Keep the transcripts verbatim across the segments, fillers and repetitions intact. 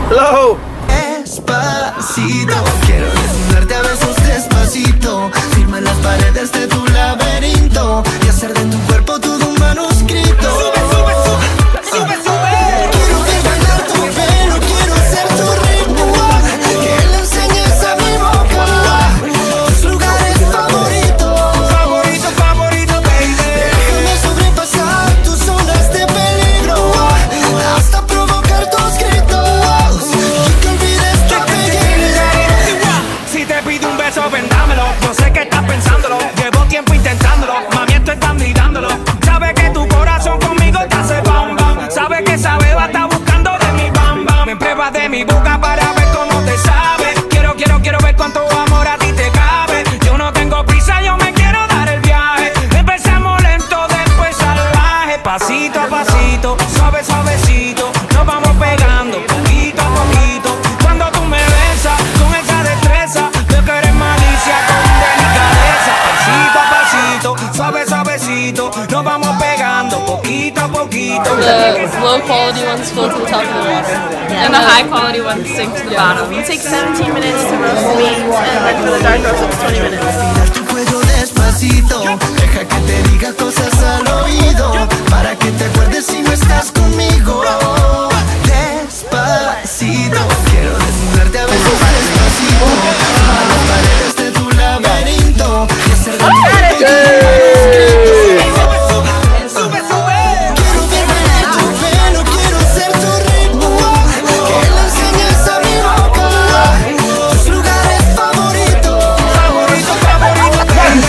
Hello. Despacito, quiero desnudarte a besos despacito, firma las paredes de tu laberinto y hacer de tu cuerpo todo un manuscrito. Sube, sube, sube, sube, sube. Quiero ver bailar tu pelo, quiero ser tu ritmo, que le enseñes a mi boca tus lugares favoritos. Favorito, favorito, baby. Déjame sobrepasar tus zonas de peligro hasta provocar tus gritos y que olvides tu apellido. Si te pido un beso, vendámelo. Yo sé que estás pensándolo, llevo tiempo intentándolo. Mami, esto están mirándolo. Sabe que tu corazón conmigo te hace bam bam. Sabe que esa beba está buscando de mi bam bam. Me pruebas de mi boca para ver cómo te sabe. Quiero, quiero, quiero ver cuánto amor a ti te cabe. Yo no tengo prisa, yo me quiero dar el viaje. Empezamos lento, después salvaje. Pasito a pasito, suave, suavecito. Nos vamos pegando poquito a poquito. Cuando tú me besas con esa destreza, veo que eres malicia con delicadeza. Pasito a pasito, suave, suavecito. Nos vamos pegando poquito a poquito. The low quality ones float to the top of the water, and the high quality ones sink to the bottom. It takes seventeen minutes to roast the meat, and then for the dark roast it's twenty minutes. Respirar tu cuello despacito, deja que te diga cosas al oído, para que te acuerdes si no estás conmigo. Despacito, quiero desnudarte a besos despacito, firma las paredes de tu laberinto y hacer de tu Sube, sube. Quiero ver bailar tu pelo, quiero ser tu ritmo, que le enseñes a mi boca tus lugares favoritos. Favorito, favorito, baby.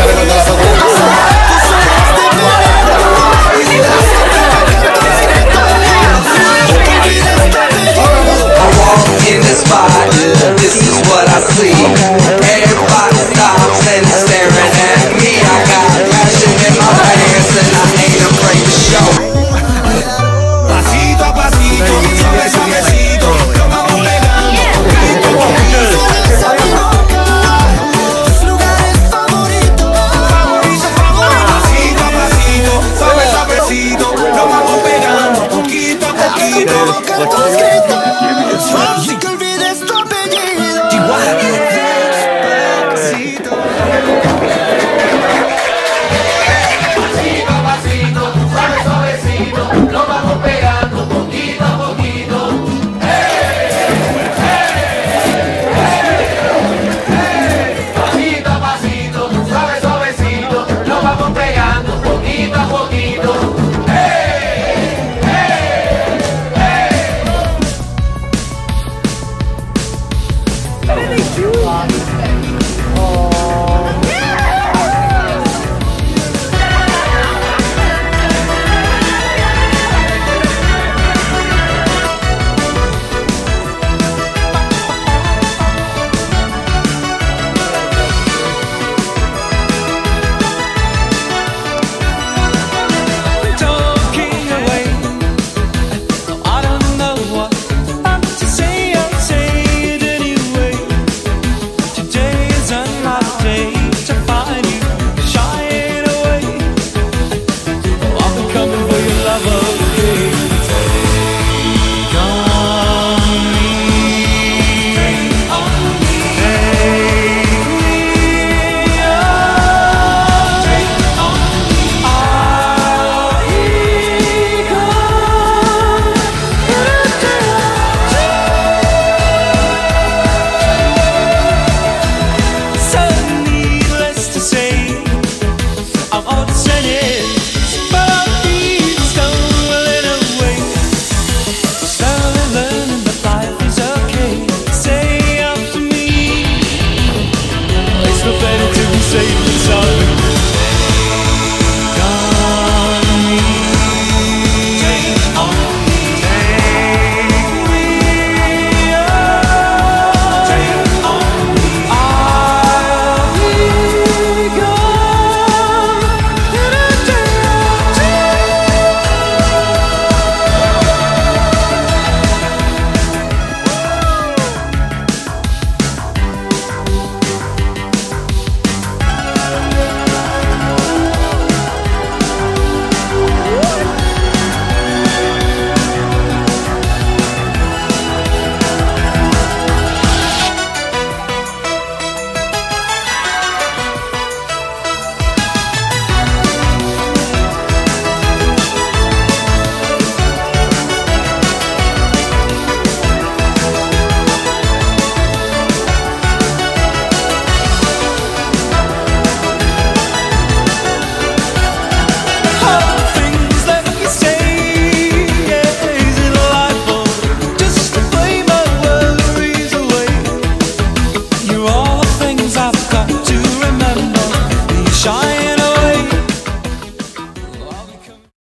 In the spot, this is what I see. Everybody stops and is staring at me. I got passion in my pants and I ain't afraid to show. Pasito a pasito, suave, suavecito. Nos vamos pegando poquito a poquito. Tus lugares favoritos. Favorito, favorito. Pasito a pasito, suave, suavecito. Nos vamos pegando poquito a poquito. Provocar tus gritos.